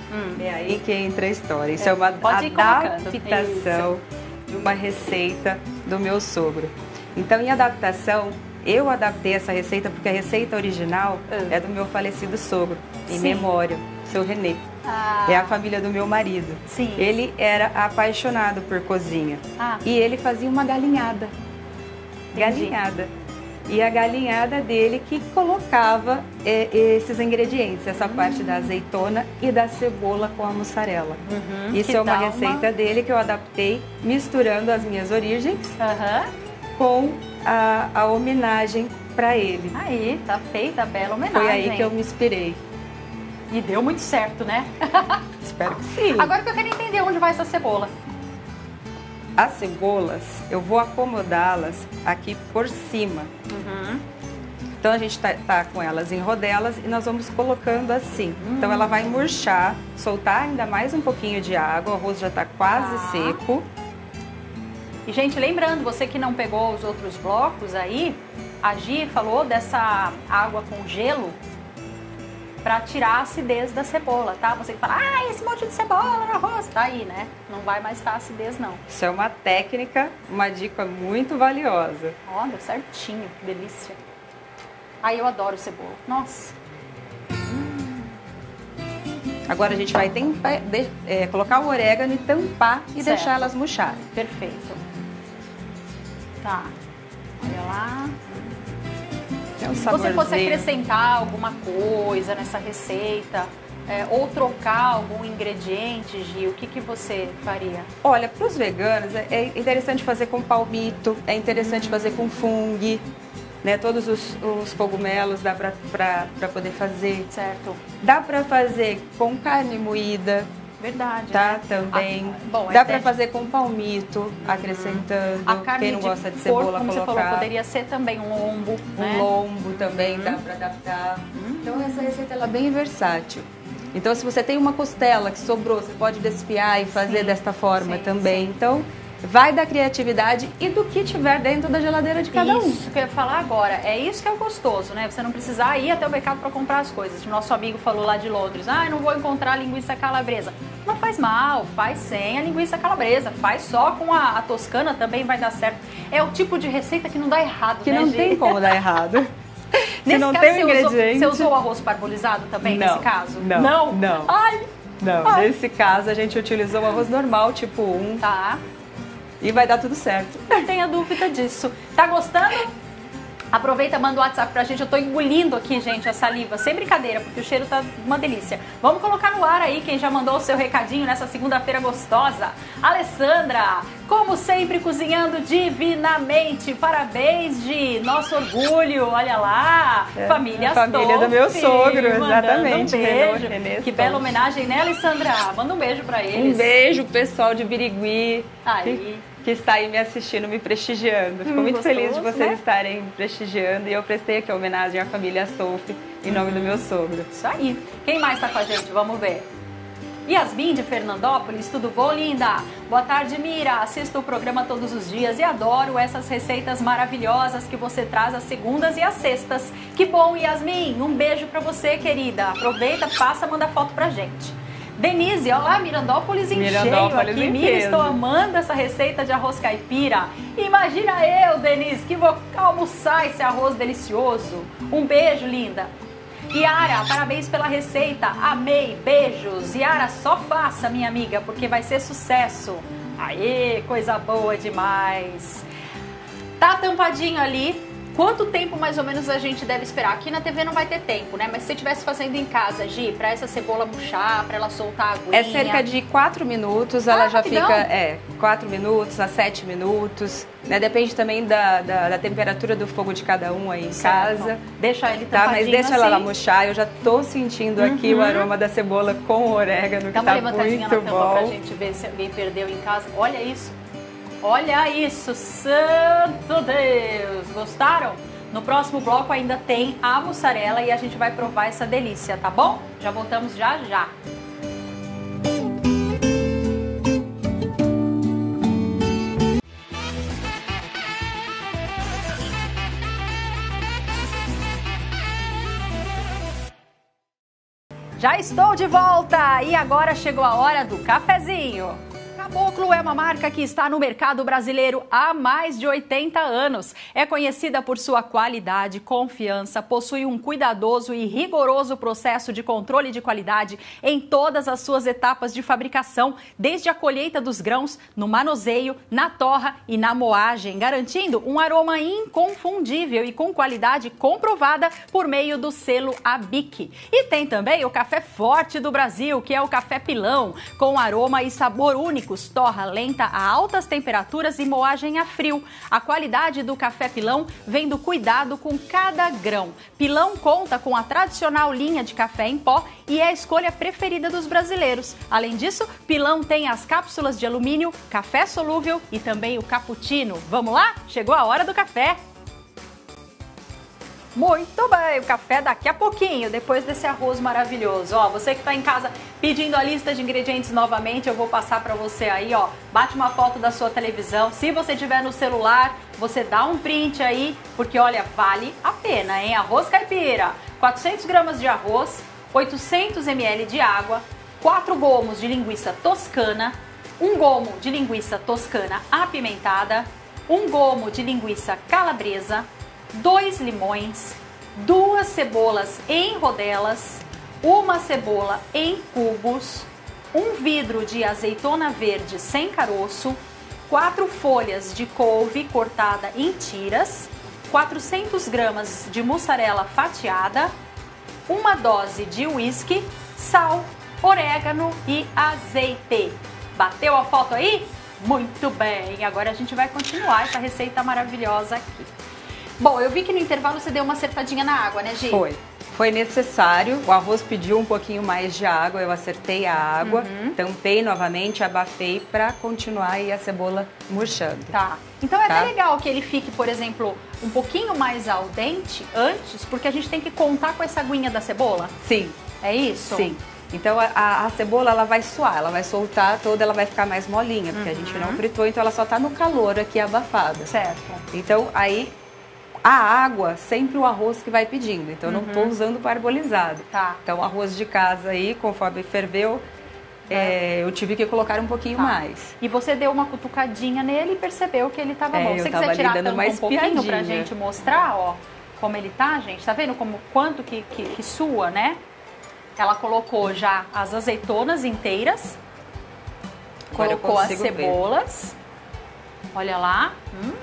é aí que entra a história. Isso é uma Pode ir colocando. adaptação de uma receita do meu sogro. Então, em adaptação, eu adaptei essa receita porque a receita original é do meu falecido sogro, em memória, seu Renê. É a família do meu marido. Sim. Ele era apaixonado por cozinha. E ele fazia uma galinhada. Galinhada. E a galinhada dele que colocava esses ingredientes, essa parte da azeitona e da cebola com a mussarela. Isso é uma receita dele que eu adaptei misturando as minhas origens com a homenagem para ele. Aí, tá feita a bela homenagem. Foi aí que eu me inspirei. E deu muito certo, né? Espero que sim. Agora que eu quero entender onde vai essa cebola. As cebolas, eu vou acomodá-las aqui por cima. Então a gente tá com elas em rodelas e nós vamos colocando assim. Então ela vai murchar, soltar ainda mais um pouquinho de água, o arroz já tá quase seco. E, gente, lembrando, você que não pegou os outros blocos aí, a Gi falou dessa água com gelo para tirar a acidez da cebola, tá? Você que fala, esse monte de cebola no arroz, tá aí, né? Não vai mais estar acidez, não. Isso é uma técnica, uma dica muito valiosa. Ó, deu certinho, que delícia. Aí eu adoro cebola, nossa. Agora a gente vai colocar o orégano e tampar e deixar elas murcharem. Perfeito. Tá, olha lá. Um Se você fosse acrescentar alguma coisa nessa receita, ou trocar algum ingrediente, Gi, o que você faria? Olha, para os veganos é interessante fazer com palmito, é interessante fazer com fungo, né? Todos os cogumelos dá para poder fazer. Certo. Dá para fazer com carne moída. Verdade. Tá, né? Também. Dá para fazer com palmito, acrescentando. A carne quem não gosta de cebola, como colocar. Você falou, poderia ser também um lombo, né? Um lombo também dá para adaptar. Então essa receita ela é bem versátil. Então se você tem uma costela que sobrou, você pode desfiar e fazer desta forma também. Então vai da criatividade e do que tiver dentro da geladeira de cada um. Isso que eu ia falar agora, é isso que é o gostoso, né? Você não precisar ir até o mercado para comprar as coisas. O nosso amigo falou lá de Londres, não vou encontrar linguiça calabresa. Não faz mal, faz sem a linguiça calabresa, faz só com a toscana, também vai dar certo. É o tipo de receita que não dá errado, que né, não Gi? tem como dar errado. Nesse não caso, tem um ingrediente. Você usou o arroz parbolizado também, não, nesse caso? Não. Não. Ai! Não, nesse caso a gente utilizou o arroz normal, tipo 1. Tá. E vai dar tudo certo. Não tenha dúvida disso. Tá gostando? Aproveita, manda o WhatsApp pra gente. Eu tô engolindo aqui, gente, a saliva. Sem brincadeira, porque o cheiro tá uma delícia. Vamos colocar no ar aí quem já mandou o seu recadinho nessa segunda-feira gostosa. Alessandra, como sempre, cozinhando divinamente. Parabéns, Gi. Nosso orgulho, olha lá. Família do meu sogro, exatamente. Um beijo. Que bela homenagem, né, Alessandra? Manda um beijo pra eles. Um beijo, pessoal de Birigui. Aí. Que está aí me assistindo, me prestigiando. Fico muito feliz de vocês estarem prestigiando. E eu prestei aqui a homenagem à família Astolfi, em nome do meu sogro. Isso aí. Quem mais está com a gente? Vamos ver. Yasmin de Fernandópolis, tudo bom, linda? Boa tarde, Mira. Assisto o programa todos os dias e adoro essas receitas maravilhosas que você traz às segundas e às sextas. Que bom, Yasmin. Um beijo pra você, querida. Aproveita, passa, manda foto pra gente. Denise, olha lá, Mirandópolis em cheio aqui. Mira, estou amando essa receita de arroz caipira. Imagina eu, Denise, que vou almoçar esse arroz delicioso. Um beijo, linda. Yara, parabéns pela receita. Amei, beijos. Yara, só faça, minha amiga, porque vai ser sucesso. Aê, coisa boa demais. Tá tampadinho ali. Quanto tempo mais ou menos a gente deve esperar? Aqui na TV não vai ter tempo, né? Mas se você estivesse fazendo em casa, Gi, pra essa cebola murchar, pra ela soltar a aguinha... É cerca de 4 minutos, ela já rapidão. fica... 4 minutos a 7 minutos, né? Depende também da temperatura do fogo de cada um aí em casa. Deixa ele tá? Mas deixa ela assim. lá murchar, eu já tô sentindo aqui o aroma da cebola com o orégano, que tá muito bom. Pra gente ver se alguém perdeu em casa. Olha isso. Olha isso, santo Deus! Gostaram? No próximo bloco ainda tem a mussarela e a gente vai provar essa delícia, tá bom? Já voltamos já já. Já estou de volta e agora chegou a hora do cafezinho. Caboclo é uma marca que está no mercado brasileiro há mais de 80 anos. É conhecida por sua qualidade, confiança, possui um cuidadoso e rigoroso processo de controle de qualidade em todas as suas etapas de fabricação, desde a colheita dos grãos, no manuseio, na torra e na moagem, garantindo um aroma inconfundível e com qualidade comprovada por meio do selo ABIC. E tem também o café forte do Brasil, que é o café pilão, com aroma e sabor único, torra lenta a altas temperaturas e moagem a frio. A qualidade do café pilão vem do cuidado com cada grão. Pilão conta com a tradicional linha de café em pó e é a escolha preferida dos brasileiros. Além disso, Pilão tem as cápsulas de alumínio, café solúvel e também o cappuccino. Vamos lá? Chegou a hora do café! Muito bem, o café daqui a pouquinho, depois desse arroz maravilhoso. Ó, você que tá em casa pedindo a lista de ingredientes novamente, eu vou passar pra você aí, ó. Bate uma foto da sua televisão. Se você tiver no celular, você dá um print aí, porque olha, vale a pena, hein? Arroz caipira, 400 gramas de arroz, 800 ml de água, 4 gomos de linguiça toscana, 1 gomo de linguiça toscana apimentada, 1 gomo de linguiça calabresa, 2 limões, 2 cebolas em rodelas, 1 cebola em cubos, 1 vidro de azeitona verde sem caroço, 4 folhas de couve cortada em tiras, 400 gramas de mussarela fatiada, 1 dose de uísque, sal, orégano e azeite. Bateu a foto aí? Muito bem! Agora a gente vai continuar essa receita maravilhosa aqui. Bom, eu vi que no intervalo você deu uma acertadinha na água, né, Gi? Foi necessário, o arroz pediu um pouquinho mais de água, eu acertei a água, tampei novamente, abafei para continuar aí a cebola murchando. Tá. Então é até legal que ele fique, por exemplo, um pouquinho mais al dente antes, porque a gente tem que contar com essa aguinha da cebola? Sim. É isso? Sim. Então a cebola ela vai suar, ela vai soltar toda, ela vai ficar mais molinha, porque a gente não fritou, então ela só tá no calor aqui abafada. Certo. Então aí a água, sempre o arroz que vai pedindo, então eu não estou usando parbolizado. Tá. Então o arroz de casa aí, conforme ferveu, eu tive que colocar um pouquinho mais. E você deu uma cutucadinha nele e percebeu que ele estava bom. Se você quiser tirar a tampa um pouquinho pra gente mostrar, ó, como ele tá, gente, tá vendo quanto que sua, né? Ela colocou já as azeitonas inteiras, colocou as cebolas, olha lá,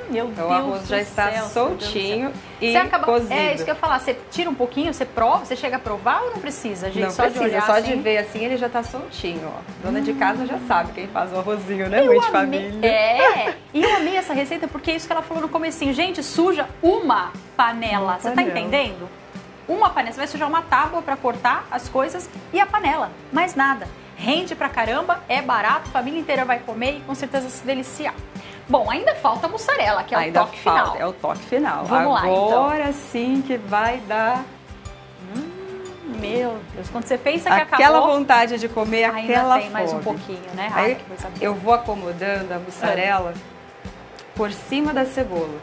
Meu Então, Deus o arroz do já está céu, soltinho e você acaba, cozido. É isso que eu ia falar, você tira um pouquinho, você prova, você chega a provar ou não precisa, gente? Não só precisa, de olhar só assim? de ver assim ele já tá soltinho, ó. Dona de casa já sabe quem faz o arrozinho, né? Eu Mãe de amei- família. e eu amei essa receita porque é isso que ela falou no comecinho. Gente, suja uma panela. Você tá panela. entendendo? Uma panela. Você vai sujar uma tábua pra cortar as coisas e a panela. Mais nada. Rende pra caramba, é barato, a família inteira vai comer e com certeza se deliciar. Bom, ainda falta a mussarela, que é Ainda o toque falta, final. é o toque final. Vamos lá, então. Agora sim que vai dar Meu Deus, quando você pensa que aquela acabou, vontade de comer, ainda aquela tem mais um fome. pouquinho, né? Ai, Aí que coisa boa. eu vou acomodando a mussarela por cima da cebola.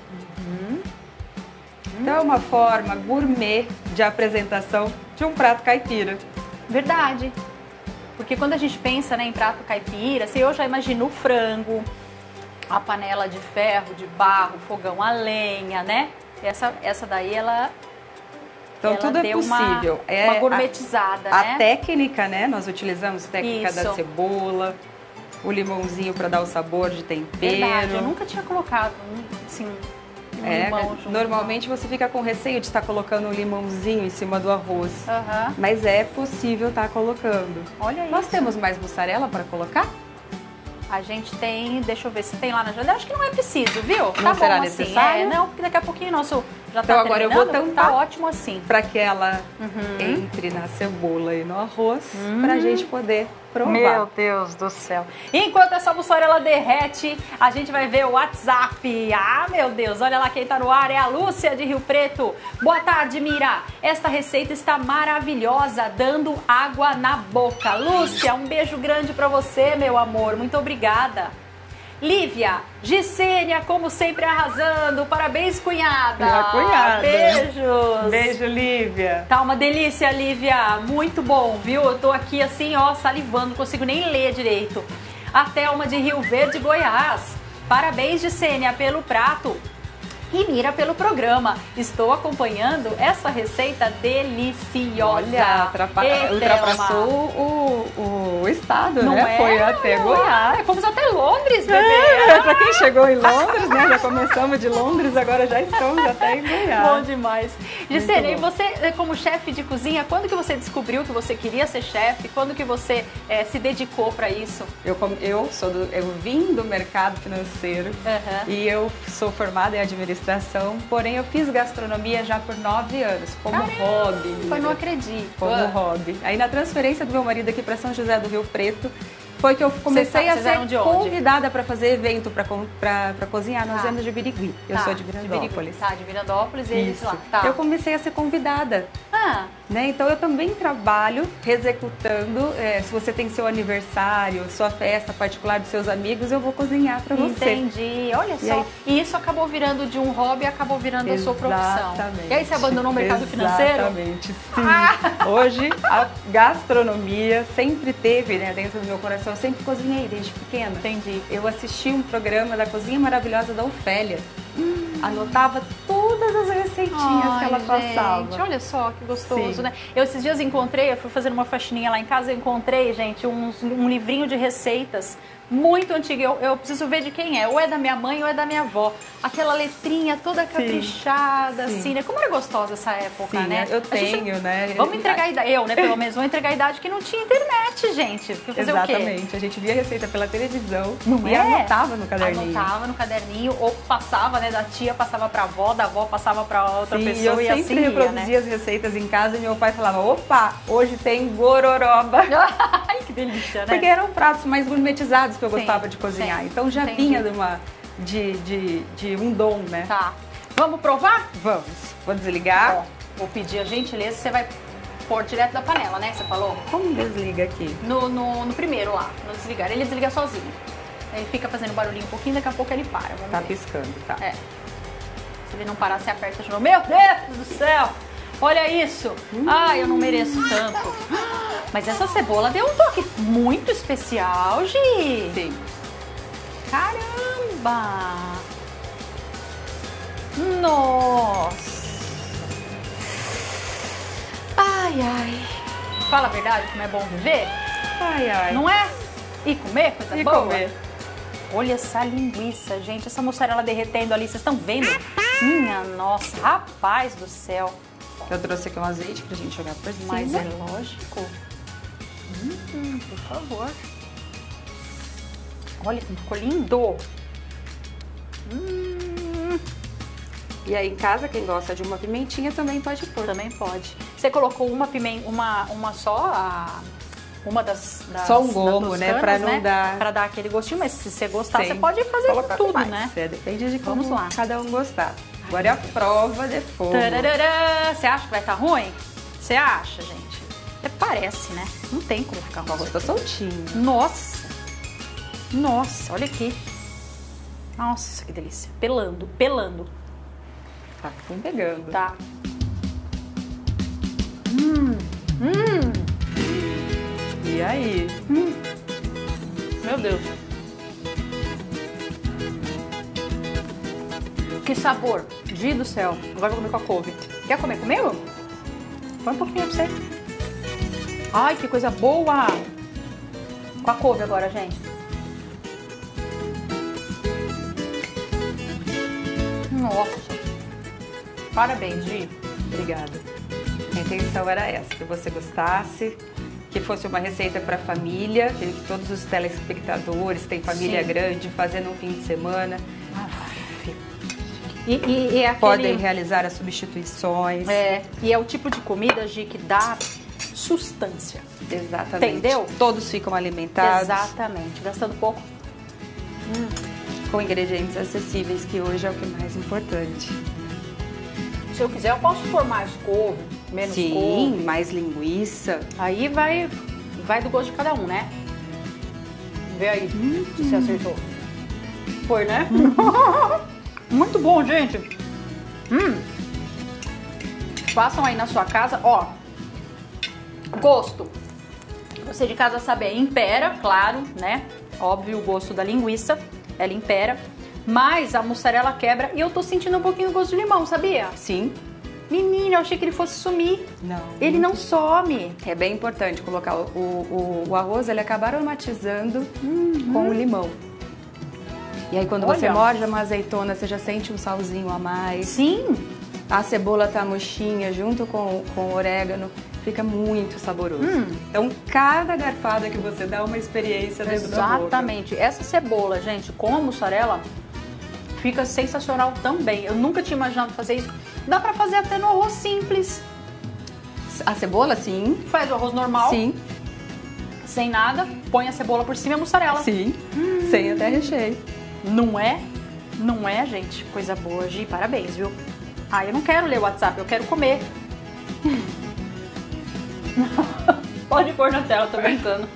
Então é uma forma gourmet de apresentação de um prato caipira. Verdade. Porque quando a gente pensa, né, em prato caipira, assim, eu já imagino o frango, a panela de ferro, de barro, fogão a lenha, né? Essa daí, ela Então tudo é deu possível. uma gourmetizada, né? A técnica, né? Nós utilizamos técnica Isso. da cebola, o limãozinho para dar o sabor de tempero. Verdade, eu nunca tinha colocado, assim, um É, limão junto. normalmente você fica com receio de estar colocando um limãozinho em cima do arroz. Aham. Mas é possível estar colocando. Olha Nós isso. temos mais mussarela para colocar? A gente tem, deixa eu ver se tem lá na geladeira. Acho que não é preciso, viu? Tá Não será bom necessário? assim. Não, porque daqui a pouquinho nosso já Então tá agora eu vou terminando. tampar. Tá ótimo assim. Para que ela Uhum. entre na cebola e no arroz, para a gente poder provar. Meu Deus do céu. Enquanto essa mussarela derrete, a gente vai ver o WhatsApp. Ah, meu Deus, olha lá quem tá no ar, é a Lúcia de Rio Preto. Boa tarde, Mira. Esta receita está maravilhosa, dando água na boca. Lúcia, um beijo grande pra você, meu amor. Muito obrigada. Lívia, Gisênia, como sempre, arrasando. Parabéns, cunhada. Minha cunhada. Beijos. Beijo, Lívia. Tá uma delícia, Lívia. Muito bom, viu? Eu tô aqui assim, ó, salivando, não consigo nem ler direito. A Thelma de Rio Verde, Goiás. Parabéns, Gisênia, pelo prato. E Mira pelo programa. Estou acompanhando essa receita deliciosa. Olha, Ei, ultrapassou Thelma. o estado, Não né? é? Foi até Olha lá. Goiás. Fomos até Londres, bebê. É, para quem chegou em Londres, né? Já começamos de Londres, agora já estamos até em Goiás. Bom demais. Gisele, e bom. você, como chefe de cozinha, quando que você descobriu que você queria ser chefe? Quando que você se dedicou para isso? Eu vim do mercado financeiro Aham. e eu sou formada em administração, porém eu fiz gastronomia já por 9 anos, como hobby. Eu não acredito. Como hobby. Aí na transferência do meu marido aqui para São José do Rio Preto, foi que eu comecei a Vocês eram ser de onde? convidada para fazer evento, para cozinhar. Nós Tá. viemos de Birigui. Eu sou de Mirandópolis. Tá, de Mirandópolis e eles Isso. lá. Tá. Eu comecei a ser convidada. Ah, Né? Então eu também trabalho executando, se você tem seu aniversário, sua festa particular dos seus amigos, eu vou cozinhar para você. entendi. Olha E só. aí- E isso acabou virando de um hobby, acabou virando a sua profissão. Exatamente. E aí você abandonou o mercado financeiro? Exatamente, sim. Hoje a gastronomia sempre teve, né, dentro do meu coração, eu sempre cozinhei desde pequena. Entendi. Eu assisti um programa da Cozinha Maravilhosa da Ofélia. Anotava todas as receitinhas que ela passava. Gente, olha só que gostoso, Sim. né? Eu esses dias encontrei, eu fui fazendo uma faxininha lá em casa, eu encontrei, gente, um livrinho de receitas muito antigo. Eu preciso ver de quem é. Ou é da minha mãe ou é da minha avó. Aquela letrinha toda caprichada, Sim. assim, né? Como era gostosa essa época, Sim, né? eu A gente- tenho, né? Vamos entregar a idade, eu, né, pelo menos, vou entregar a idade que não tinha internet, gente. Porque fazer o quê? Exatamente. A gente via a receita pela televisão Não e é? anotava no caderninho. Anotava no caderninho, ou passava, né, da tia passava pra avó, da avó passava pra outra Sim, pessoa eu e sempre assim ia, reproduzia as receitas em casa e meu pai falava, opa, hoje tem gororoba. Ai, que delícia, né? Porque eram pratos mais gourmetizados que eu Sim, gostava de cozinhar. sim. Então já Entendi. vinha de um dom, né? Tá. Vamos provar? Vamos. Vou desligar. Ó, vou pedir a gentileza, você vai pôr direto da panela, né? Você falou? Como desliga aqui? No primeiro lá, no desligar. Ele desliga sozinho. Ele fica fazendo barulhinho um pouquinho, daqui a pouco ele para. Vamos Tá ver. piscando, tá? É. Se ele não parar, você aperta de novo. Meu Deus do céu! Olha isso! Ai, eu não mereço tanto. Mas essa cebola deu um toque muito especial, Gi. Sim. Caramba! Nossa! Ai, ai. Fala a verdade, como é bom viver? Ai, ai. Não é? E comer, coisa E boa? comer. Olha essa linguiça, gente. Essa mussarela derretendo ali. Vocês estão vendo? Minha nossa, rapaz do céu. Eu trouxe aqui um azeite pra gente jogar por cima. Mas é lógico. Por favor. Olha como ficou lindo. E aí em casa, quem gosta de uma pimentinha também pode pôr. Também pode. Você colocou uma pimenta, uma só, uma das só um gomo, das né? canas, Pra não dar... Pra dar aquele gostinho, mas se você gostar, Sim. você pode fazer Colocar tudo, mais. né? Depende de Vamos como lá. cada um gostar. Agora é a prova de fogo. Tararara. Você acha que vai estar ruim? Você acha, gente? Até parece, né? Não tem como ficar O ruim. arroz tá soltinho. Nossa! Nossa, olha aqui. Nossa, que delícia. Pelando, pelando. Tá pegando. Tá. E aí? Meu Deus. Que sabor. Gi do céu. Agora eu vou comer com a couve. Quer comer comigo? Põe um pouquinho pra você. Ai, que coisa boa. Com a couve agora, gente. Nossa. Parabéns, Gi. Obrigada. A intenção era essa, que você gostasse, que fosse uma receita para família, que todos os telespectadores têm família Sim. grande, fazendo um fim de semana, E é aquele... podem realizar as substituições. E é o tipo de comida, Gi, que dá sustância. Exatamente. Entendeu? Todos ficam alimentados. Exatamente. Gastando pouco. Com ingredientes acessíveis, que hoje é o que é mais importante. Se eu quiser, eu posso pôr mais couve, menos Sim, couve. mais linguiça. Aí vai do gosto de cada um, né? Vê aí se você acertou. Foi, né? Muito bom, gente. Façam aí na sua casa, ó. Gosto. Você de casa sabe, impera, claro, né? Óbvio, o gosto da linguiça, ela impera. Mas a mussarela quebra e eu tô sentindo um pouquinho o gosto de limão, sabia? Sim. Menina, eu achei que ele fosse sumir. Não. Ele não some. É bem importante colocar o arroz, ele acaba aromatizando com o limão. E aí quando você Olha. morde uma azeitona, você já sente um salzinho a mais. Sim. A cebola tá murchinha junto com o orégano, fica muito saboroso. Então cada garfada que você dá é uma experiência dentro da boca. Exatamente. Essa cebola, gente, com a mussarela, fica sensacional também. Eu nunca tinha imaginado fazer isso. Dá pra fazer até no arroz simples. A cebola, sim. Faz o arroz normal, Sim, sem nada, põe a cebola por cima e a mussarela. sim. Sem até recheio. Não é? Não é, gente? Coisa boa, Gi. Parabéns, viu? Ah, eu não quero ler o WhatsApp, eu quero comer. Pode pôr na tela, tô brincando.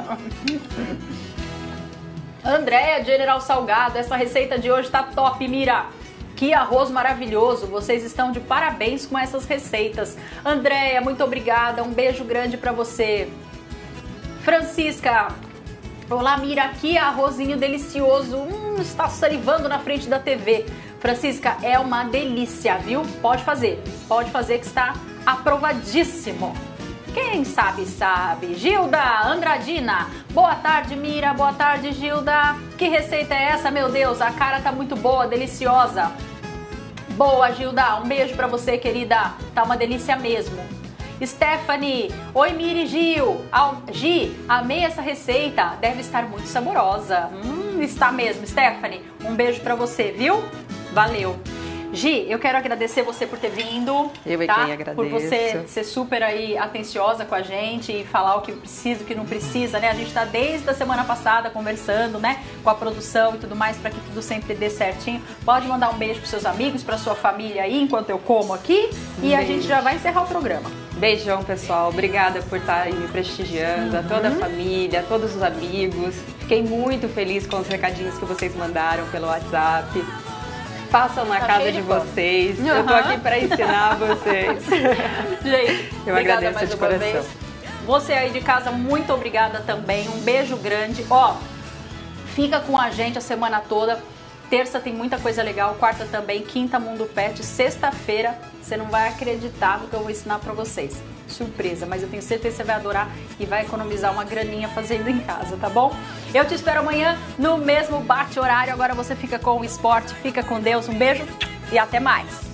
Andréia, General Salgado, essa receita de hoje tá top, Mira. Que arroz maravilhoso, vocês estão de parabéns com essas receitas. Andréia, muito obrigada, um beijo grande pra você. Francisca, olá Mira, que arrozinho delicioso, está salivando na frente da TV. Francisca, é uma delícia, viu? Pode fazer que está aprovadíssimo. Quem sabe, sabe. Gilda Andradina, boa tarde Mira, boa tarde Gilda. Que receita é essa, meu Deus? A cara tá muito boa, deliciosa. Boa, Gilda, um beijo pra você, querida. Tá uma delícia mesmo. Stephanie, oi Miri, Gil. Gi, amei essa receita, deve estar muito saborosa. Está mesmo, Stephanie. Um beijo pra você, viu? Valeu. Gi, eu quero agradecer você por ter vindo. Eu é tá? quem agradeço. Por você ser super aí atenciosa com a gente e falar o que precisa, o que não precisa, né? A gente tá desde a semana passada conversando, né? Com a produção e tudo mais, para que tudo sempre dê certinho. Pode mandar um beijo pros seus amigos, pra sua família aí, enquanto eu como aqui. E a gente já vai encerrar o programa. Beijão, pessoal. Obrigada por estar aí me prestigiando, a toda a família, a todos os amigos. Fiquei muito feliz com os recadinhos que vocês mandaram pelo WhatsApp. Façam na casa de vocês. Eu tô aqui para ensinar vocês. Gente, eu obrigada agradeço mais de uma coração. vez. Você aí de casa, muito obrigada também. Um beijo grande. Ó, fica com a gente a semana toda. Terça tem muita coisa legal, quarta também, quinta Mundo Pet, sexta-feira você não vai acreditar no que eu vou ensinar pra vocês. surpresa, mas eu tenho certeza que você vai adorar e vai economizar uma graninha fazendo em casa, tá bom? Eu te espero amanhã no mesmo bate-horário. Agora você fica com o esporte, fica com Deus, um beijo e até mais!